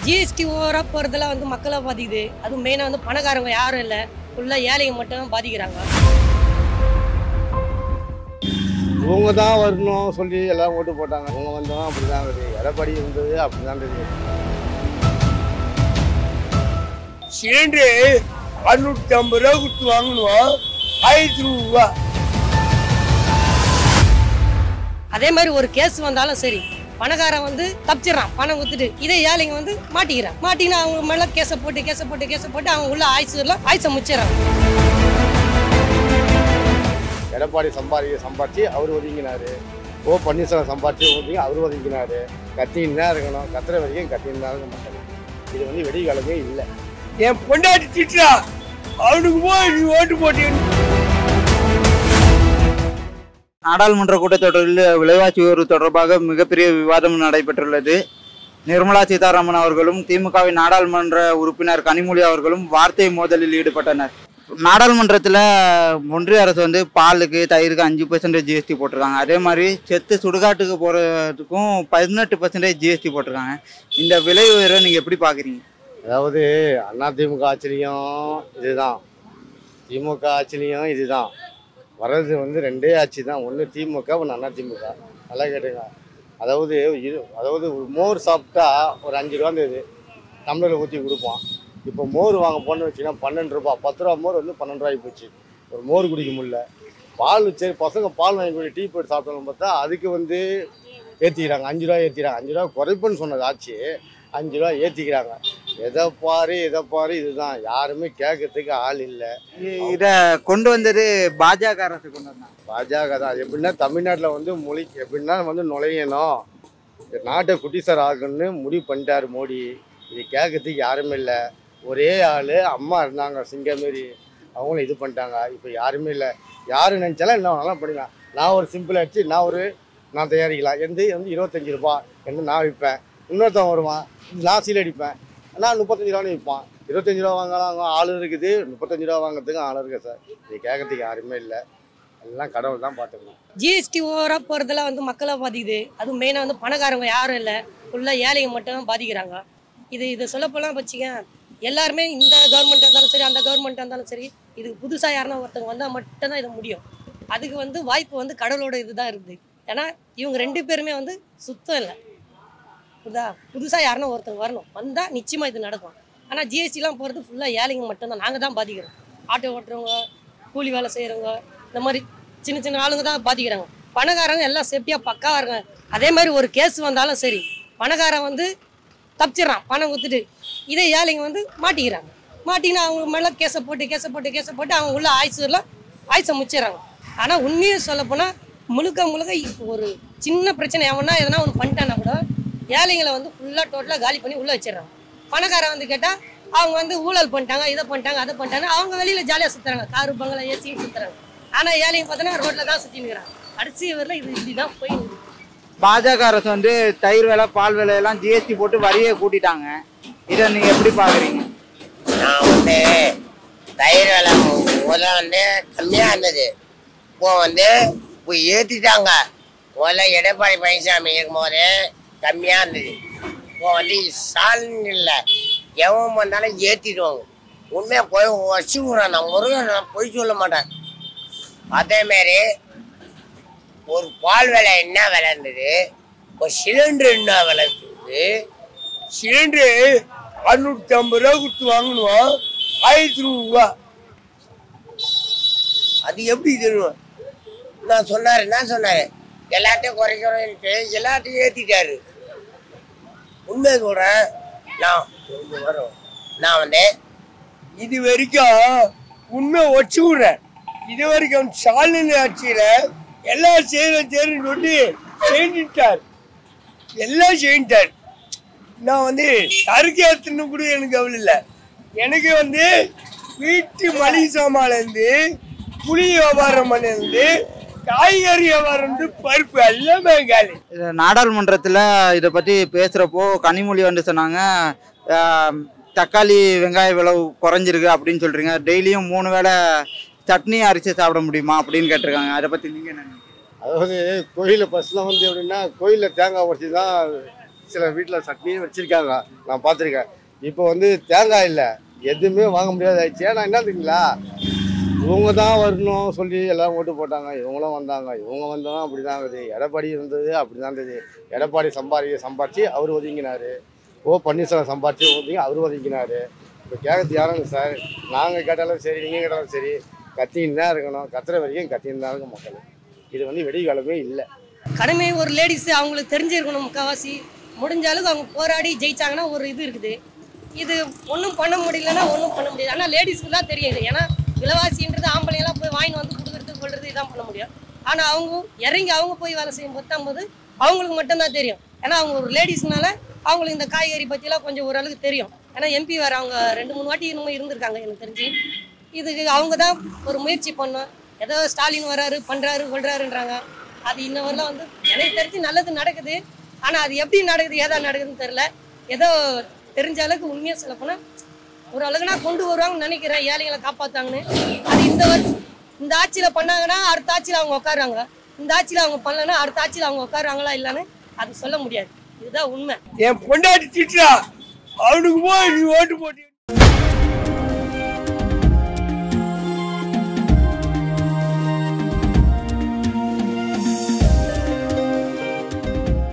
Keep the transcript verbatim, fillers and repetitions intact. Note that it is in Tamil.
G S T ஓவரா போறதெல்லாம் வந்து மக்களை பாதிக்குது. அது மெயினா வந்து பணக்காரங்க யாரும் இல்ல, ஃபுல்லா ஏழைங்க மட்டும் தான் பாதிக்கிறாங்க. இவங்க தான் வரணும் சொல்லி எல்லாம் ஓட்டு போட்டாங்க. இவங்க வந்தோம் அப்படிதான் இருக்குது. எடப்பாடி இருந்தது அப்படிதான் இருக்குது. சிலிண்டரு அறுநூற்றி ஐம்பது ரூபா கொடுத்து வாங்கணும், ஆயிரத்தி நூறு ரூபா. அதே மாதிரி ஒரு கேஸ் வந்தாலும் சரி, பணக்காரன் வந்து தப்பிச்சிடறான் பணம் கொடுத்துட்டு. இதே ஏழைங்க வந்து மாட்டிக்கிறான். மாட்டிங்கன்னா அவங்க மேல கேஸை போட்டு கேஸை போட்டு கேஸை போட்டு அவங்க உள்ள ஆயுசுலாம் ஆயுசை முச்சிடறாங்க. எடப்பாடி சம்பாதி சம்பாதிச்சு அவர் ஒதுங்கினாரு. ஓ பன்னீர்செல்வம் சம்பாதிச்சு ஒதுங்கி அவர் ஒதுங்கினாரு. கத்தின்னு தான் இருக்கணும், கத்துற வரைக்கும் கத்தின்னு தான் இருக்க மாட்டாங்க. இது வந்து வெடிகாலமே இல்லை. என் பொண்டாட்டி திட்டுறா, அவனுக்கு போய் நீ ஓட்டு போட்டீங்க. நாடாளுமன்ற கூட்டத்தொடரில் விலைவாசி உயர்வு தொடர்பாக மிகப்பெரிய விவாதம் நடைபெற்றுள்ளது. நிர்மலா சீதாராமன் அவர்களும் திமுகவின் நாடாளுமன்ற உறுப்பினர் கனிமொழி அவர்களும் வார்த்தை மோதலில் ஈடுபட்டனர். நாடாளுமன்றத்தில் ஒன்றிய அரசு வந்து பாலுக்கு தயிருக்கு அஞ்சு பர்சன்டேஜ் ஜிஎஸ்டி போட்டிருக்காங்க. அதே மாதிரி செத்து சுடுகாட்டுக்கு போகிறதுக்கும் பதினெட்டு பர்சன்டேஜ் ஜிஎஸ்டி போட்டிருக்காங்க. இந்த விலை உயர்வை நீங்கள் எப்படி பார்க்குறீங்க? அதாவது அதிமுக ஆட்சிலையும் இதுதான், திமுக ஆட்சிலையும் இதுதான். வர்றது வந்து ரெண்டே ஆட்சி தான், ஒன்று திமுக ஒன்று அதிமுக. நல்லா கேட்டுங்க. அதாவது இரு அதாவது ஒரு மோர் சாப்பிட்டா ஒரு அஞ்சு ரூபா இருந்தது, டம்ளரில் ஊற்றி கொடுப்பான். இப்போ மோர் வாங்க போனோன்னு வச்சிங்கன்னா பன்னெண்டு ரூபா, பத்து ரூபா மோர் வந்து பன்னெண்டு ரூபாய் போச்சு. ஒரு மோர் குடிக்க முடியல. பால் சரி பசங்க பால் வாங்கி போய் டீ போட்டு சாப்பிட்டாலும் பார்த்தா அதுக்கு வந்து ஏற்றிக்கிறாங்க, அஞ்சு ரூபா ஏற்றிக்கிறாங்க. அஞ்சு ரூபா குறைப்புன்னு சொன்னது ஆச்சு, அஞ்சு ரூபா ஏற்றிக்கிறாங்க. எதை பாரு எதை பாரு இதுதான், யாருமே கேட்கறதுக்கு ஆள் இல்லை. இதை கொண்டு வந்தது பாஜக அரசு கொண்டு வந்தாங்க. பாஜக தான். எப்படின்னா தமிழ்நாட்டில் வந்து மொழி எப்படின்னா வந்து நுழையணும், நாட்டை குட்டிசார் ஆகணும்னு முடிவு பண்ணிட்டார் மோடி. இது கேட்கறதுக்கு யாருமே இல்லை. ஒரே ஆள் அம்மா இருந்தாங்க சிங்கம் மாரி, அவங்களும் இது பண்ணிட்டாங்க. இப்போ யாருமே இல்லை. யார் நினச்சாலும் என்ன நல்லா பண்ணிக்கலாம். நான் ஒரு சிம்பிள் அடிச்சு நான் ஒரு நான் தயாரிக்கலாம். எந்த வந்து இருபத்தஞ்சி ரூபா என்று நான் விற்பேன். இன்னொருத்தவன் வருவான், நான் சீல் அடிப்பேன், நான் முப்பத்தஞ்சு ரூபான்னு விற்பான். இருபத்தஞ்சி ரூபா வாங்கலாம் ஆள் இருக்குது, முப்பத்தஞ்சு ரூபா வாங்குறதுக்கு ஆள் இருக்குது சார். இது கேட்கறதுக்கு யாருமே இல்லை. எல்லாம் கடவுள் தான் பார்த்துக்கணும். G S T ஓவரா போறதெல்லாம் வந்து மக்களை பாதிக்குது. அது மெயினா வந்து பணக்காரங்க யாரும் இல்லை, ஃபுல்லா ஏழைங்க மட்டும் தான் பாதிக்கிறாங்க. இது இதை சொல்லப்போலாம் வச்சுக்க, எல்லாருமே இந்த கவர்மெண்ட் இருந்தாலும் சரி அந்த கவர்மெண்ட் இருந்தாலும் சரி, இதுக்கு புதுசாக யாருன்னா ஒருத்தவங்க வந்தால் மட்டும்தான் இது முடியும். அதுக்கு வந்து வாய்ப்பு வந்து கடவுளோட இதுதான் இருக்குது. ஏன்னா இவங்க ரெண்டு பேருமே வந்து சுத்தம் இல்லை. புதா புதுசாக யாருன்னா ஒருத்தவங்க வரணும், வந்தால் நிச்சயமாக இது நடக்கும். ஆனால் ஜிஎஸ்டிலாம் போகிறது ஃபுல்லாக ஏழைங்க மட்டும்தான், நாங்கள் தான் பாதிக்கிறோம். ஆட்டோ ஓட்டுறவங்க, கூலி வேலை செய்கிறவங்க, இந்த மாதிரி சின்ன சின்ன ஆளுங்க தான் பாதிக்கிறாங்க. பணக்காரங்க எல்லாம் சேஃப்டியாக பக்காவாக இருக்காங்க. அதே மாதிரி ஒரு கேஸ் வந்தாலும் சரி, பணக்காரன் வந்து தப்பிச்சிடறான் பணம் கொடுத்துட்டு. இதே ஏழைங்க வந்து மாட்டிக்கிறாங்க. மாட்டிங்கன்னா அவங்க மேலே கேஸை போட்டு கேஸை போட்டு கேஸை போட்டு அவங்க உள்ள ஆயுசுலாம் ஆயுசை முச்சிடறாங்க. ஆனால் உண்மையை சொல்லப்போனால் முழுக்க முழுக்க ஒரு சின்ன பிரச்சனை எவனா எதனா ஒன்று பண்ணிட்டான்னா கூட ஏழைங்களை வந்து ஃபுல்லாக டோட்டலாக காலி பண்ணி உள்ளே வச்சிடறாங்க. பணக்காரன் வந்து கேட்டால் அவங்க வந்து ஊழல் பண்ணிட்டாங்க, இதை பண்ணிட்டாங்க, அதை பண்ணிட்டாங்க, அவங்க வெளியில் ஜாலியாக சுற்றுறாங்க, காரு பங்களா ஏசியும் சுற்றுறாங்க. ஆனால் ஏழைங்க பார்த்தோன்னா ரோட்டில் தான் சுற்றினுக்கிறாங்க. கடைசி வரல இது இப்படி தான் போயிருக்கு. பாஜக அரசு வந்து தயிர் விலை பால் விலையெல்லாம் ஜிஎஸ்டி போட்டு வரியை கூட்டிட்டாங்க. இதை நீங்கள் எப்படி பார்க்குறீங்க? நான் வந்து தயிர் விலை முதல்ல வந்து கம்மியாக இருந்தது, இப்போ வந்து இப்போ ஏற்றிட்டாங்க. முதல்ல எடப்பாடி பழனிசாமி இருக்கும்போது கம்மியாக இருந்தது, இப்போ வந்து ஸ்டாலின் இல்லை, எவன் வந்தாலும் ஏற்றிடுவாங்க. உண்மையாக போய் வச்சு விட்றேன், நான் முருகன் நான் போய் சொல்ல மாட்டேன். அதேமாரி ஒரு பால் விலை என்ன விலை இருந்தது, ஒரு சிலிண்டர் என்ன விலை இருந்தது. சிலிண்டரு அறுநூற்றி ஐம்பது ரூபா கொடுத்து வாங்கணும், ஆயிரத்தி நூறு ரூபா. அது எப்படி தெரியும்? நான் சொன்னார் என்ன சொன்னார், எல்லாத்தையும் குறைக்கிறோன்ட்டு எல்லாத்தையும் ஏற்றிட்டாரு. உண்மை சொல்கிறேன், நான் வரும் நான் வந்து இது வரைக்கும் உண்மை வச்சு விடுறேன். இது வரைக்கும் ஸ்டாலின் ஆட்சியில் எல்லாம் செய்கிற செய்யறன்னு சொல்லி செஞ்சுட்டார், எல்லாம் செஞ்சுட்டார். நான் வந்து சரக்கு ஏற்றுன்னு கூட எனக்கு அவ்வளோ இல்லை. எனக்கு வந்து வீட்டு மளிகை சாமான்லேருந்து புளி வியாபாரம் பண்ணிருந்து காய்கறி வியாபாரம் பருப்பு எல்லாமே காலி. நாடாளுமன்றத்தில் இதை பற்றி பேசுகிறப்போ கனிமொழி வந்து சொன்னாங்க, தக்காளி வெங்காய விலை குறைஞ்சிருக்கு அப்படின்னு சொல்கிறீங்க, டெய்லியும் மூணு வேளை சட்னி அரிசி சாப்பிட முடியுமா அப்படின்னு கேட்டிருக்காங்க. அதை பற்றி நீங்கள் என்ன? அதாவது கோயிலில் ஃபஸ்ட்லாம் வந்து எப்படின்னா கோயிலில் தேங்காய் உடச்சி தான் சில வீட்டில் சட்னியும் வச்சுருக்காங்க, நான் பார்த்துருக்கேன். இப்போ வந்து தேங்காய் இல்லை, எதுவுமே வாங்க முடியாது ஆயிடுச்சு. ஏன்னா என்ன தெரியுங்களா, இவங்க தான் வரணும் சொல்லி எல்லாம் ஓட்டு போட்டாங்க, இவங்களும் வந்தாங்க, இவங்க வந்தோம் அப்படி தான் இருக்குது. எடப்பாடி இருந்தது அப்படி தான் இருந்தது. எடப்பாடி சம்பாதி சம்பாரிச்சு அவர் ஒதுங்கினார். ஓ பன்னீர்செல்வம் சம்பாரிச்சு ஒதுங்கி அவர் ஒதுங்கினார். இப்போ கேட்கறது யாரும் சார், நாங்கள் கேட்டாலும் சரி நீங்கள் கேட்டாலும் சரி கத்தின்னு தான் இருக்கணும். கத்துற வரைக்கும் கத்தின்னு தான் இருக்கும் மக்கள். இது வந்து வெடிகாலமே இல்லை. கடமை ஒரு லேடிஸு அவங்களுக்கு தெரிஞ்சிருக்கணும். முக்கால்வாசி முடிஞ்ச அளவுக்கு அவங்க போராடி ஜெயிச்சாங்கன்னா ஒரு இது இருக்குது. இது ஒன்றும் பண்ண முடியலன்னா ஒன்றும் பண்ண முடியாது. ஆனால் லேடிஸ்க்கு தான் தெரியும் இது. ஏன்னா விலைவாசின்றது ஆம்பளையெல்லாம் போய் வாங்கி வந்து கொடுக்குறது கொள்றது இதான் பண்ண முடியும். ஆனால் அவங்க இறங்கி அவங்க போய் வேலை செய்யும் போது போது அவங்களுக்கு மட்டும்தான் தெரியும். ஏன்னா அவங்க ஒரு லேடிஸ்னால அவங்களுக்கு இந்த காய்கறி பற்றிலாம் கொஞ்சம் ஓரளவுக்கு தெரியும். ஏன்னா எம்பி வேறு அவங்க ரெண்டு மூணு வாட்டி இன்னும் இருந்திருக்காங்க எனக்கு தெரிஞ்சு. இதுக்கு அவங்க தான் ஒரு முயற்சி பண்ணோம். ஏதோ ஸ்டாலின் வராரு பண்ணுறாரு கொள்றாருன்றாங்க. அது இன்ன வரலாம் வந்து எனக்கு தெரிஞ்சு நல்லது நடக்குது. ஆனால் அது எப்படி நடக்குது ஏதா நடக்குதுன்னு தெரில. ஏதோ தெரிஞ்ச அளவுக்கு உண்மையாக சொல்ல போனால் ஓரளவுக்கு நான் கொண்டு வருவாங்கன்னு நினைக்கிறேன், ஏழைகளை காப்பாற்றாங்கன்னு. அது இந்த வருஷம் இந்த ஆட்சியில் பண்ணாங்கன்னா அடுத்த ஆட்சியில் அவங்க உட்காருவாங்க. இந்த ஆட்சியில் அவங்க பண்ணலன்னா அடுத்த ஆட்சியில் அவங்க உட்காருவாங்களா இல்லைன்னு அது சொல்ல முடியாது. இதுதான் உண்மை. என் பொண்டாட்டி திட்டுறா, அவனுக்கு போய் நீ ஓட்டு போட்டி